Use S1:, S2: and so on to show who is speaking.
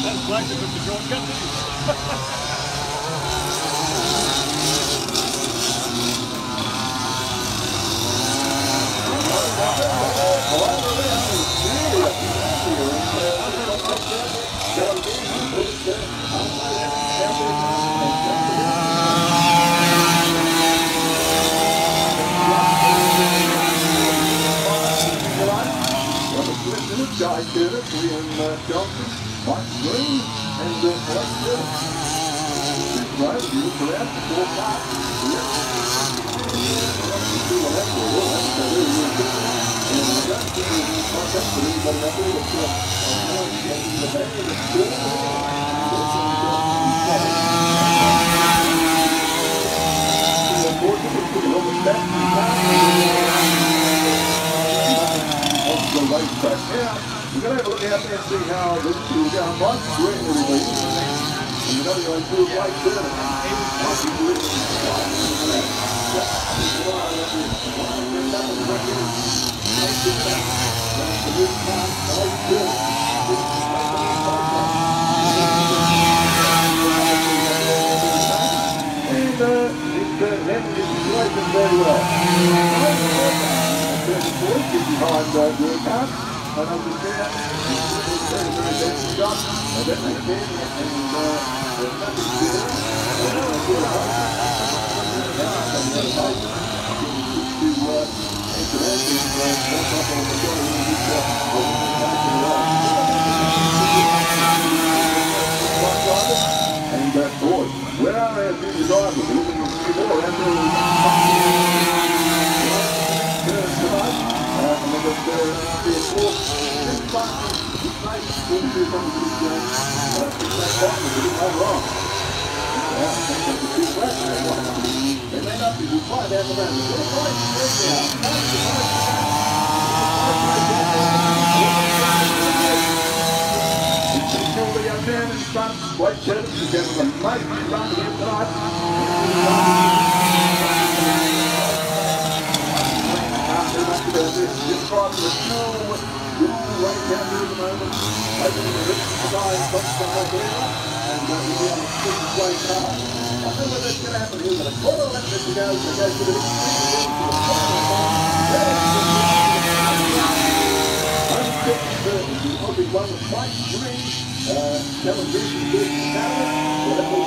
S1: That's classic of the shortcut.
S2: Guy Curtis, Liam Johnson, Mike Green, and Blake Curtis. This road, you look around, 4 cars. Yep. The racetrack. Now, we're going to have a look out there and see how this two are going. Mike's green will be. And we're going to go and do a Blake Curtis. And it's situated very well. Behind the car, and I was there, very best shot, and then they came and there's nothing to do. And boy, where are our junior drivers? We're looking at the door out there. Blake Curtis is getting a nice run here tonight. Just driving the fuel right down here at the moment. Opening the rich side from there. And we'll be on a six-way car. I don't know whether that's going to happen here, but a quarter left as we go. So go to the Aussie one with Mike Green. Television,